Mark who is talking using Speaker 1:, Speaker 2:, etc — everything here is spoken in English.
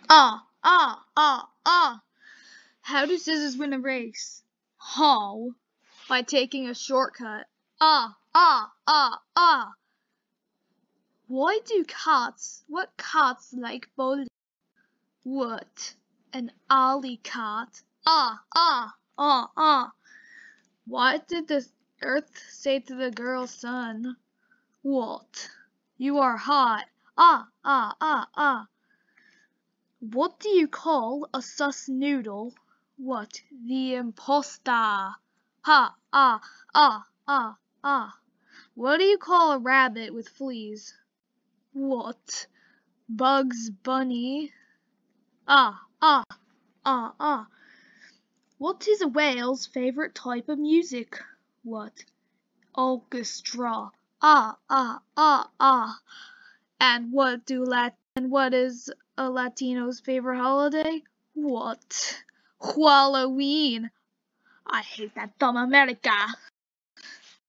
Speaker 1: Ah. How do scissors win a race? How? By taking a shortcut. Ah. What cats like bowling? What? An alley cat. Ah. What did the earth say to the girl's son? What? You are hot. Ah. What do you call a sus noodle? What? The imposter. Ah. What do you call a rabbit with fleas? What? Bugs Bunny. Ah. What is a whale's favorite type of music? What? Orchestra. Ah. And what is a Latino's favorite holiday? What? Halloween. I hate that dumb America.